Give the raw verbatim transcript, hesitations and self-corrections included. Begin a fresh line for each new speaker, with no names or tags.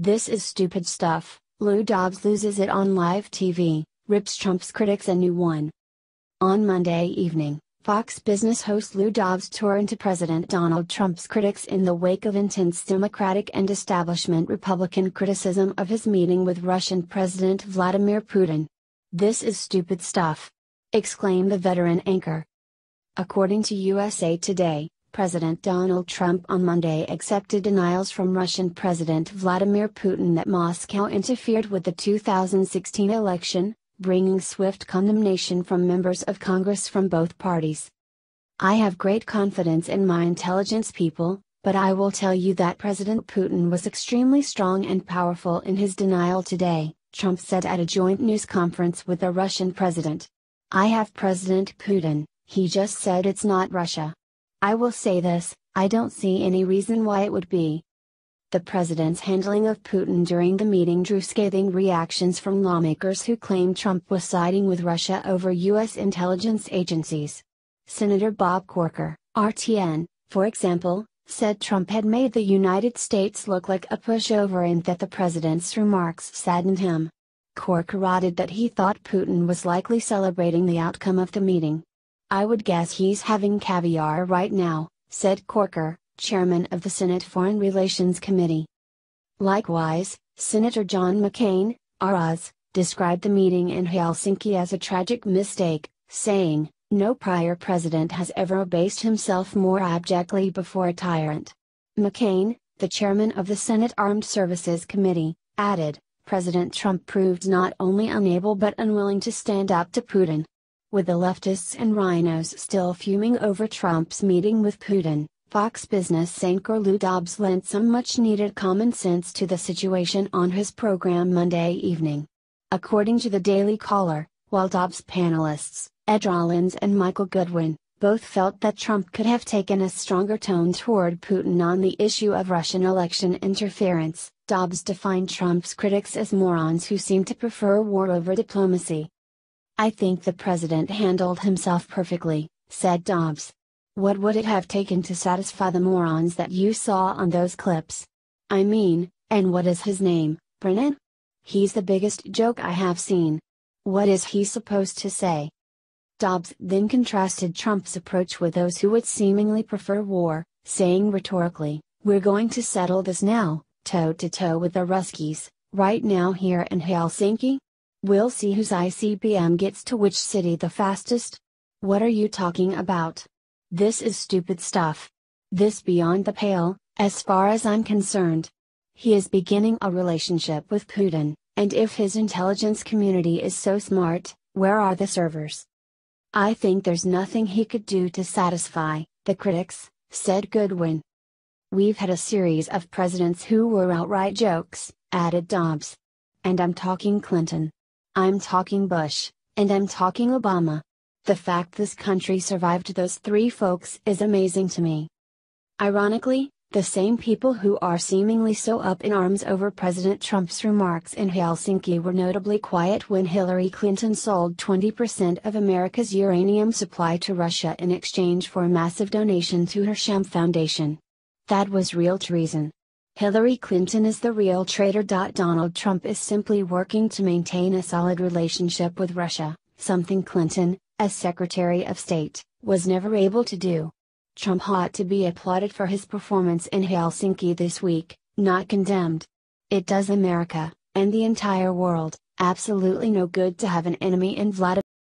This is stupid stuff. Lou Dobbs loses it on live T V, rips Trump's critics a new one. On Monday evening, Fox Business host Lou Dobbs tore into President Donald Trump's critics in the wake of intense Democratic and establishment Republican criticism of his meeting with Russian President Vladimir Putin. "This is stupid stuff!" exclaimed the veteran anchor. According to U S A Today, President Donald Trump on Monday accepted denials from Russian President Vladimir Putin that Moscow interfered with the two thousand sixteen election, bringing swift condemnation from members of Congress from both parties. "I have great confidence in my intelligence people, but I will tell you that President Putin was extremely strong and powerful in his denial today," Trump said at a joint news conference with the Russian president. "I have President Putin, he just said it's not Russia. I will say this, I don't see any reason why it would be." The president's handling of Putin during the meeting drew scathing reactions from lawmakers who claimed Trump was siding with Russia over U S intelligence agencies. Senator Bob Corker, R T N, for example, said Trump had made the United States look like a pushover and that the president's remarks saddened him. Corker added that he thought Putin was likely celebrating the outcome of the meeting. "I would guess he's having caviar right now," said Corker, chairman of the Senate Foreign Relations Committee. Likewise, Senator John McCain, R S, described the meeting in Helsinki as a tragic mistake, saying, "No prior president has ever abased himself more abjectly before a tyrant." McCain, the chairman of the Senate Armed Services Committee, added, "President Trump proved not only unable but unwilling to stand up to Putin." With the leftists and rhinos still fuming over Trump's meeting with Putin, Fox Business anchor Lou Dobbs lent some much-needed common sense to the situation on his program Monday evening. According to the Daily Caller, while Dobbs' panelists, Ed Rollins and Michael Goodwin, both felt that Trump could have taken a stronger tone toward Putin on the issue of Russian election interference, Dobbs defined Trump's critics as morons who seem to prefer war over diplomacy. "I think the president handled himself perfectly," said Dobbs. "What would it have taken to satisfy the morons that you saw on those clips? I mean, and what is his name, Brennan? He's the biggest joke I have seen. What is he supposed to say?" Dobbs then contrasted Trump's approach with those who would seemingly prefer war, saying rhetorically, "We're going to settle this now, toe-to-toe with the Ruskies, right now here in Helsinki? We'll see whose I C B M gets to which city the fastest? What are you talking about? This is stupid stuff. This beyond the pale, as far as I'm concerned." He is beginning a relationship with Putin, and if his intelligence community is so smart, where are the servers? "I think there's nothing he could do to satisfy the critics," said Goodwin. "We've had a series of presidents who were outright jokes," added Dobbs. "And I'm talking Clinton. I'm talking Bush, and I'm talking Obama. The fact this country survived those three folks is amazing to me." Ironically, the same people who are seemingly so up in arms over President Trump's remarks in Helsinki were notably quiet when Hillary Clinton sold twenty percent of America's uranium supply to Russia in exchange for a massive donation to her sham foundation. That was real treason. Hillary Clinton is the real traitor. Donald Trump is simply working to maintain a solid relationship with Russia, something Clinton, as Secretary of State, was never able to do. Trump ought to be applauded for his performance in Helsinki this week, not condemned. It does America, and the entire world, absolutely no good to have an enemy in Vladimir